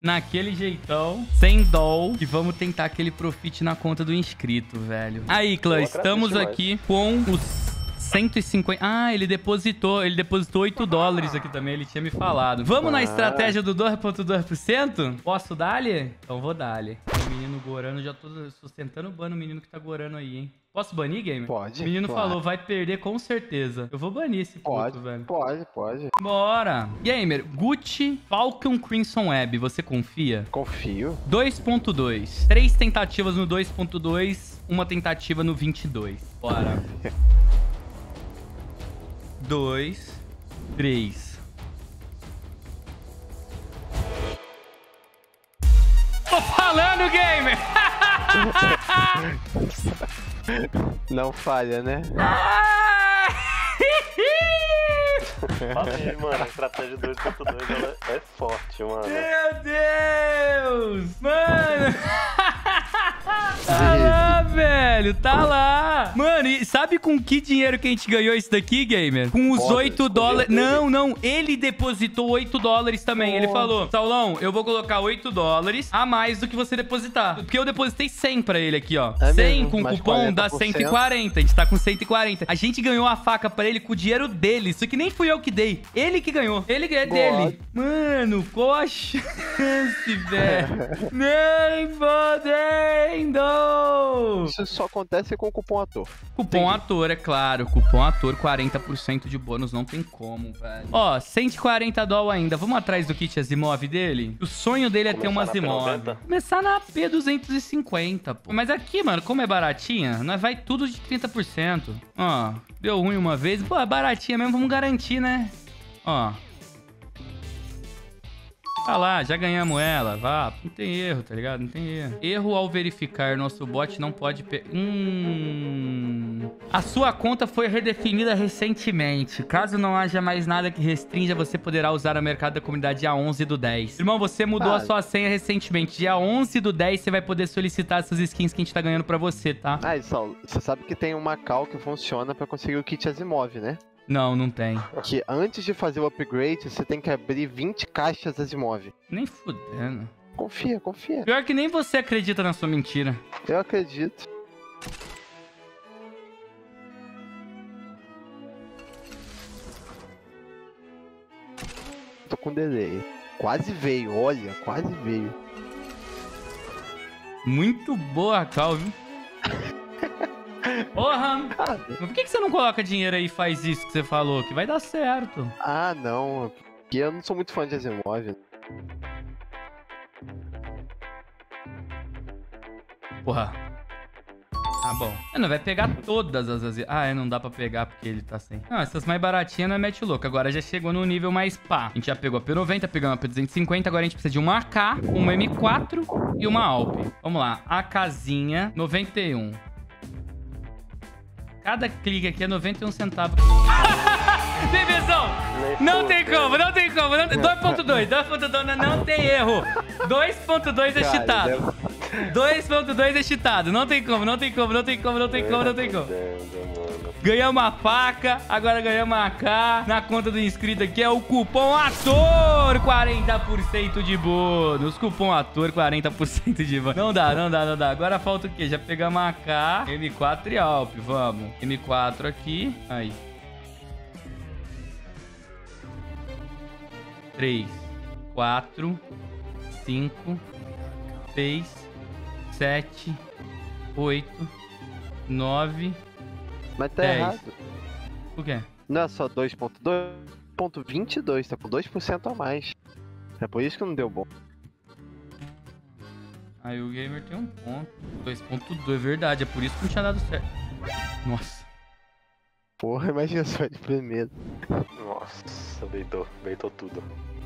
naquele jeitão, sem dó, e vamos tentar aquele profit na conta do inscrito, velho. Aí, clã, estamos aqui com os 150... Ah, ele depositou $8 aqui também, ele tinha me falado. Vamos na estratégia do 2.2%? Posso dar-lhe? Então vou dar-lhe. O menino gorando, já tô sustentando o ban no menino que tá gorando aí, hein? Posso banir, gamer? Pode. O menino claro. falou, vai perder com certeza. Eu vou banir esse puto, velho. Pode. Bora. Gamer, Gucci Falcon Crimson Web, você confia? Confio. 2.2. 3 tentativas no 2.2, uma tentativa no 22. Bora. 2, 3. Tô falando, gamer! Não falha, né? Falei, mano, a estratégia 2.2 ela é forte, mano. Meu Deus! Mano! Tá lá, velho, tá lá. Mano, e sabe com que dinheiro que a gente ganhou isso daqui, gamer? Com os $8. Não, ele depositou $8 também. Ele falou, Saulão, eu vou colocar $8 a mais do que você depositar. Porque eu depositei 100 pra ele aqui, ó. 100 com cupom dá 140. A gente tá com 140. A gente ganhou a faca pra ele com o dinheiro dele. Isso aqui nem fui eu que dei. Ele que ganhou. Ele é dele. Mano, qual a chance, velho? Nem podendo! Isso só acontece com o cupom ator. Cupom ator, é claro. Cupom ator, 40% de bônus, não tem como, velho. Ó, $140 ainda. Vamos atrás do kit Asimov dele? O sonho dele é ter uma Asimov. Começar na P250, pô. Mas aqui, mano, como é baratinha, nós vai tudo de 30%. Ó, deu ruim uma vez. Pô, é baratinha mesmo, vamos garantir, né? Ó. Tá lá, já ganhamos ela, vá. Não tem erro, tá ligado? Não tem erro. Erro ao verificar, nosso bot não pode... A sua conta foi redefinida recentemente. Caso não haja mais nada que restrinja, você poderá usar o mercado da comunidade dia 11/10. Irmão, você mudou a sua senha recentemente. Dia 11/10 você vai poder solicitar essas skins que a gente tá ganhando pra você, tá? Ah, Saulo, você sabe que tem uma call que funciona pra conseguir o kit Asimov, né? Não, não tem. Que antes de fazer o upgrade, você tem que abrir 20 caixas Asimov. Nem fudendo. Confia. Pior que nem você acredita na sua mentira. Eu acredito. Tô com delay. Quase veio, olha, quase veio. Muito boa a call, viu? Porra! Mas por que você não coloca dinheiro aí e faz isso que você falou? Que vai dar certo. Ah, não. Porque eu não sou muito fã de Asimov. Porra. Tá bom. Não, vai pegar todas as... Ah, não dá pra pegar porque ele tá sem. Não, essas mais baratinhas não é mete louco. Agora já chegou no nível mais pá. A gente já pegou a P90, pegamos a P250. Agora a gente precisa de uma AK, uma M4 e uma Alp. Vamos lá. AKzinha 91. Cada clique aqui é 91 centavos. Bebezão! Não tem como. 2.2, não tem erro. 2.2 é cheatado. 2.2 é cheatado. Não tem como. Ganhamos a faca, agora ganhamos a AK. Na conta do inscrito aqui é o cupom ATOR, 40% de bônus. Cupom ATOR, 40% de bônus. Não dá. Agora falta o quê? Já pegamos a AK, M4 e Alp. Vamos. M4 aqui. Aí. 3, 4, 5, 6, 7, 8, 9... Mas tá 10. errado. O quê? Não é só 2.2, 2.22, tá com 2% a mais. É por isso que não deu bom. Aí o gamer tem um ponto. 2.2, é verdade, é por isso que não tinha dado certo. Nossa. Porra, imagina só de primeiro. Nossa, beitou tudo.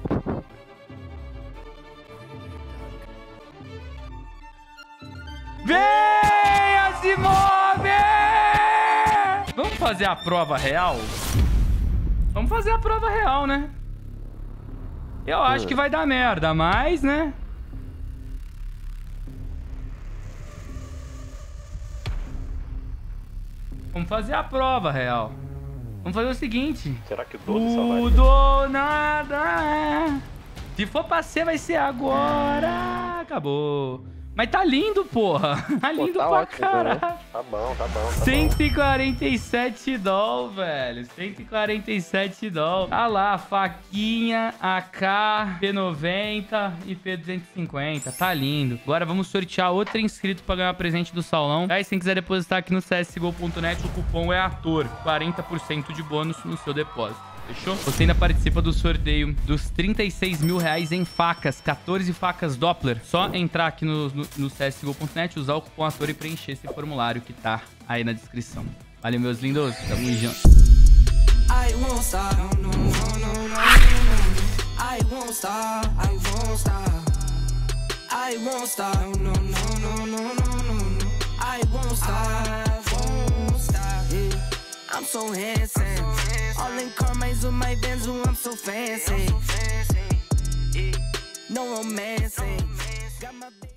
Vem, Asimov! Vamos fazer a prova real? Vamos fazer a prova real, né? Eu acho que vai dar merda, mas, né? Vamos fazer a prova real. Vamos fazer o seguinte. Será que o 12 só vai? Tudo nada. Se for pra ser, vai ser agora. Acabou. Mas tá lindo, porra. Tá lindo tá pra ótimo, caralho. né? Tá bom, tá bom. 147 doll, velho. 147 doll. Ah lá, faquinha, AK, P90 e P250. Tá lindo. Agora vamos sortear outro inscrito pra ganhar presente do Saulão. Aí, se quem quiser depositar aqui no csgo.net, o cupom é ATOR. 40% de bônus no seu depósito. Fechou? Você ainda participa do sorteio dos 36 mil reais em facas. 14 facas Doppler. Só entrar aqui no csgo.net, usar o cupom ATOR e preencher esse formulário que tá aí na descrição. Valeu, meus lindos. Tamo junto. I won't stop, no, no, no, no, no. I won't stop, I won't stop. I won't stop, no, no, no, no, no, no. I won't stop, yeah. I'm so handsome. All in Carmine's with my Benz, I'm so fancy. No romancing. Got my